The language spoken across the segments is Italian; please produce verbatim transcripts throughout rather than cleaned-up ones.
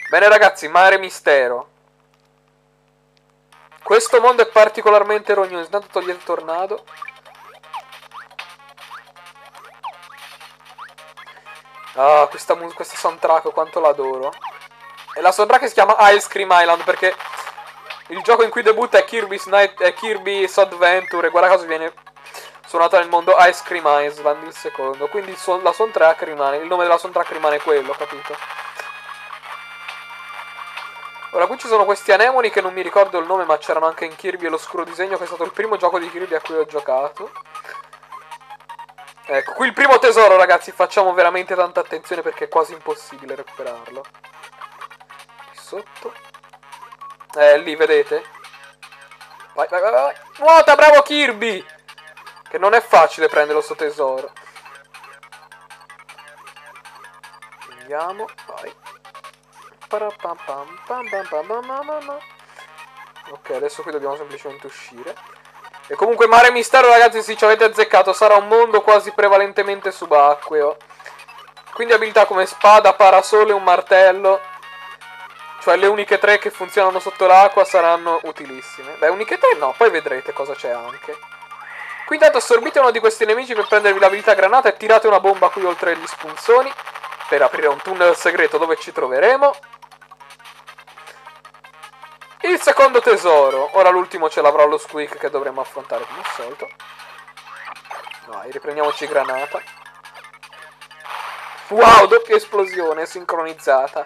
Bene ragazzi, mare mistero. Questo mondo è particolarmente rognoso. Intanto togliete il tornado. Ah, questa, questa soundtrack, quanto l'adoro. E la soundtrack si chiama Ice Cream Island perché il gioco in cui debutta è Kirby's Night, è Kirby's Adventure. E guarda caso viene suonata nel mondo Ice Cream Island, il secondo. Quindi il suon, la soundtrack rimane, il nome della soundtrack rimane quello, capito? Ora qui ci sono questi anemoni che non mi ricordo il nome, ma c'erano anche in Kirby e l'oscuro disegno, che è stato il primo gioco di Kirby a cui ho giocato. Ecco, qui il primo tesoro, ragazzi, facciamo veramente tanta attenzione perché è quasi impossibile recuperarlo. Qui sotto. Eh, lì, vedete? Vai, vai, vai, vai. Nuota, bravo Kirby! Che non è facile prendere sto tesoro. Andiamo, vai. Ok, adesso qui dobbiamo semplicemente uscire. E comunque Mare Mistero, ragazzi, sì, ci avete azzeccato. Sarà un mondo quasi prevalentemente subacqueo. Quindi abilità come spada, parasole e un martello, cioè le uniche tre che funzionano sotto l'acqua, saranno utilissime. Beh, uniche tre no, poi vedrete cosa c'è anche. Qui intanto assorbite uno di questi nemici per prendervi l'abilità granata e tirate una bomba qui oltre gli spunzoni per aprire un tunnel segreto dove ci troveremo. Il secondo tesoro. Ora l'ultimo ce l'avrà lo Squeak che dovremo affrontare come al solito. Vai, riprendiamoci granata. Wow, doppia esplosione sincronizzata.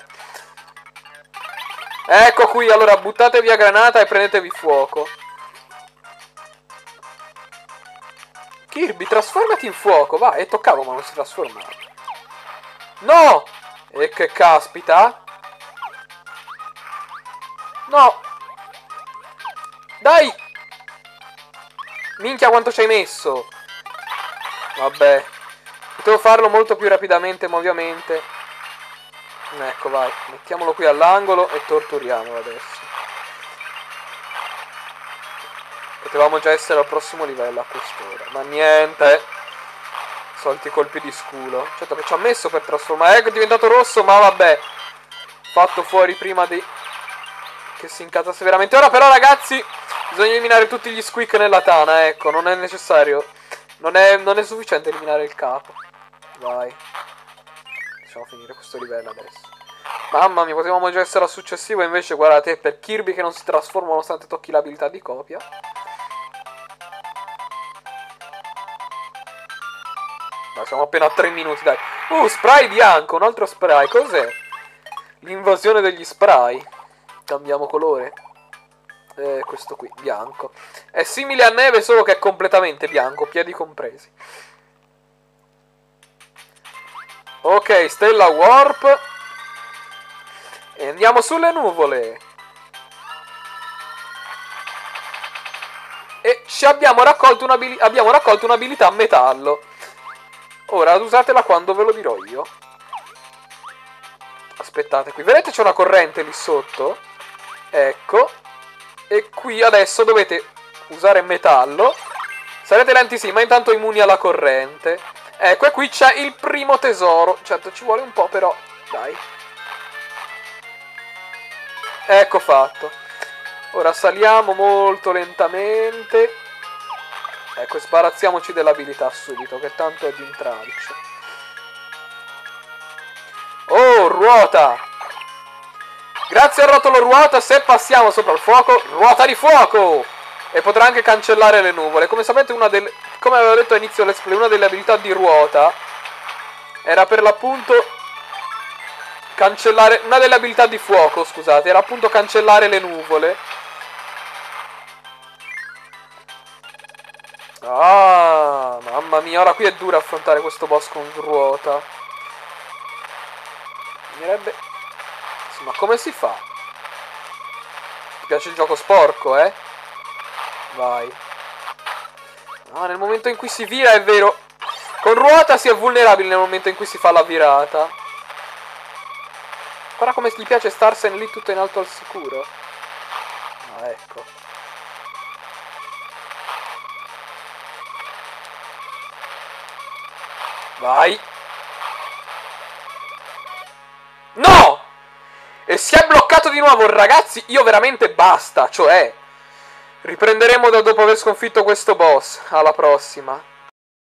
Ecco qui, allora buttate via granata e prendetevi fuoco. Kirby, trasformati in fuoco, vai. E toccavo ma non si trasformava. No! E che caspita. No! Dai! Minchia quanto ci hai messo! Vabbè. Potevo farlo molto più rapidamente, ma ovviamente... Ecco, vai. Mettiamolo qui all'angolo e torturiamolo adesso. Potevamo già essere al prossimo livello a quest'ora. Ma niente. Soliti colpi di sculo. Certo che ci ha messo per trasformare. Ecco, è diventato rosso, ma vabbè. Fatto fuori prima di... che si incazzasse veramente. Ora però, ragazzi... Bisogna eliminare tutti gli Squeak nella tana, ecco, non è necessario. Non è, non è sufficiente eliminare il capo. Vai. Facciamo finire questo livello adesso. Mamma mia, potevamo già essere al successivo, invece guardate, per Kirby che non si trasforma nonostante tocchi l'abilità di copia. Ma siamo appena a tre minuti, dai. Uh, spray bianco, un altro spray, cos'è? L'invasione degli spray. Cambiamo colore. Eh, questo qui, bianco. È simile a neve solo che è completamente bianco, piedi compresi. Ok, stella warp. E andiamo sulle nuvole. E ci abbiamo raccolto un'abilità abbiamo raccolto un'abilità a metallo. Ora usatela quando ve lo dirò io. Aspettate qui, vedete c'è una corrente lì sotto? Ecco. E qui adesso dovete usare metallo. Sarete lenti sì, ma intanto immuni alla corrente. Ecco, e qui c'è il primo tesoro. Certo, ci vuole un po' però. Dai. Ecco fatto. Ora saliamo molto lentamente. Ecco, sbarazziamoci dell'abilità subito, che tanto è di intralcio. Oh, ruota! Grazie al rotolo ruota, se passiamo sopra il fuoco, ruota di fuoco! E potrà anche cancellare le nuvole. Come sapete, una delle, come avevo detto all'inizio let's play, una delle abilità di ruota era per l'appunto cancellare... Una delle abilità di fuoco, scusate, era appunto cancellare le nuvole. Ah, mamma mia, ora qui è duro affrontare questo boss con ruota. Mi direbbe... Ma come si fa? Ti piace il gioco sporco, eh? Vai. No, nel momento in cui si vira è vero. Con ruota si è vulnerabile nel momento in cui si fa la virata. Guarda come gli piace starsene lì tutto in alto al sicuro. Ah, ecco. Vai. No! E si è bloccato di nuovo, ragazzi, io veramente basta, cioè... Riprenderemo da dopo aver sconfitto questo boss. Alla prossima.